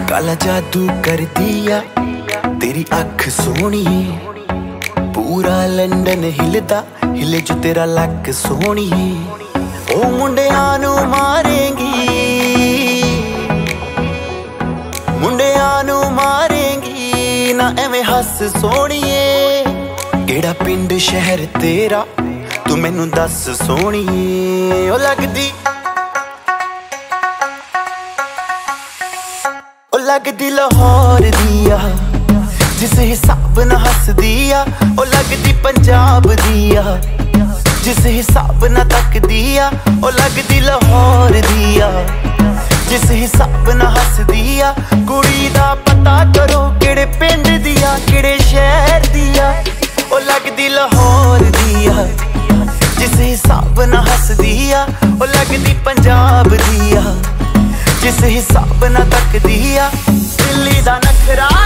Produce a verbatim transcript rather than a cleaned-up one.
काला जादू कर दिया तेरी अख सोनी, पूरा लंडन हिलदा हिले जो तेरा लक सोनी। ओ मुंडियां नू मारेंगी, मुंडियां नू मारेंगी ना एवें हस सोणीए। केड़ा पिंड शहर तेरा तू मैनू दस सोणीए। ओ लगदी ओ लगदी लाहौर दिया जिस हिसाब ना हस दिया। ओ लगदी पंजाब दिया जिस हिसाब ना तक दिया। ओ लगदी लाहौर दिया जिस हिसाब ना हस दिया। कुड़ी दा पता करो केड़े पिंड दिया केड़े शहर दिया। ओ लगदी लाहौर दिया जिस हिसाब ना हस दिया। ओ लगदी पंजाब दिया जिस हिसाब ना तक दिया। दिल्ली दा नखरा